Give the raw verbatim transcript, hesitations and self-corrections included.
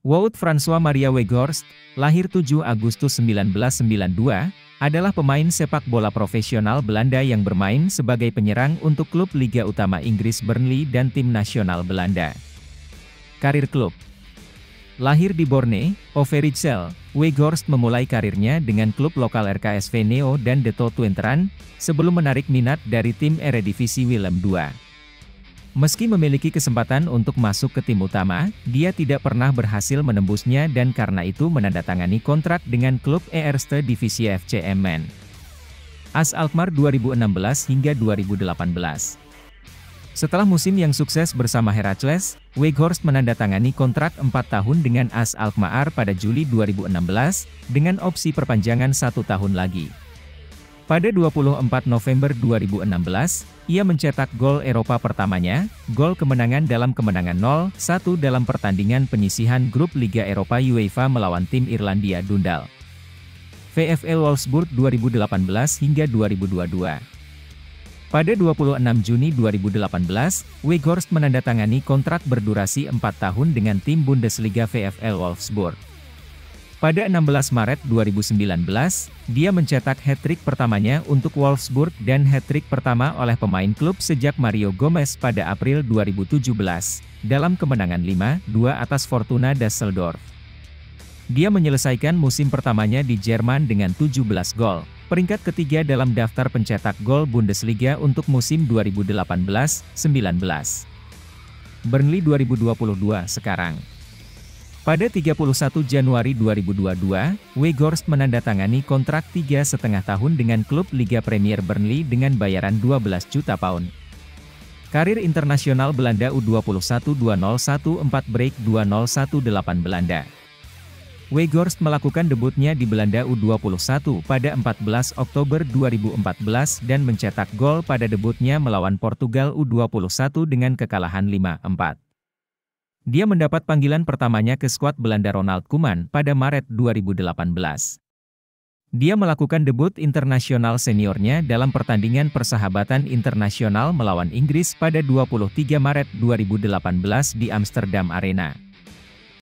Wout François Maria Weghorst, lahir tujuh Agustus seribu sembilan ratus sembilan puluh dua, adalah pemain sepak bola profesional Belanda yang bermain sebagai penyerang untuk klub Liga Utama Inggris Burnley dan tim nasional Belanda. Karir klub. Lahir di Borne, Overijssel, Weghorst memulai karirnya dengan klub lokal R K S V Neo dan De Twenteren, sebelum menarik minat dari tim Eredivisie Willem dua. Meski memiliki kesempatan untuk masuk ke tim utama, dia tidak pernah berhasil menembusnya dan karena itu menandatangani kontrak dengan klub Eerste Divisie F C Emmen. AS Alkmaar dua ribu enam belas hingga dua ribu delapan belas. Setelah musim yang sukses bersama Heracles, Weghorst menandatangani kontrak empat tahun dengan AS Alkmaar pada Juli dua ribu enam belas, dengan opsi perpanjangan satu tahun lagi. Pada dua puluh empat November dua ribu enam belas, ia mencetak gol Eropa pertamanya, gol kemenangan dalam kemenangan nol satu dalam pertandingan penyisihan grup Liga Eropa UEFA melawan tim Irlandia Dundal. VfL Wolfsburg dua ribu delapan belas hingga dua ribu dua puluh dua. Pada dua puluh enam Juni dua ribu delapan belas, Weghorst menandatangani kontrak berdurasi empat tahun dengan tim Bundesliga VfL Wolfsburg. Pada enam belas Maret dua ribu sembilan belas, dia mencetak hat-trick pertamanya untuk Wolfsburg dan hat-trick pertama oleh pemain klub sejak Mario Gomez pada April dua ribu tujuh belas, dalam kemenangan lima dua atas Fortuna Düsseldorf. Dia menyelesaikan musim pertamanya di Jerman dengan tujuh belas gol, peringkat ketiga dalam daftar pencetak gol Bundesliga untuk musim dua ribu delapan belas sembilan belas. Burnley dua ribu dua puluh dua sekarang. Pada tiga puluh satu Januari dua ribu dua puluh dua, Weghorst menandatangani kontrak tiga setengah tahun dengan klub Liga Premier Burnley dengan bayaran dua belas juta pound. Karir internasional Belanda U dua puluh satu dua nol satu empat break dua nol satu delapan Belanda. Weghorst melakukan debutnya di Belanda U dua puluh satu pada empat belas Oktober dua ribu empat belas dan mencetak gol pada debutnya melawan Portugal U dua puluh satu dengan kekalahan lima empat. Dia mendapat panggilan pertamanya ke skuad Belanda Ronald Koeman pada Maret dua ribu delapan belas. Dia melakukan debut internasional seniornya dalam pertandingan persahabatan internasional melawan Inggris pada dua puluh tiga Maret dua ribu delapan belas di Amsterdam Arena.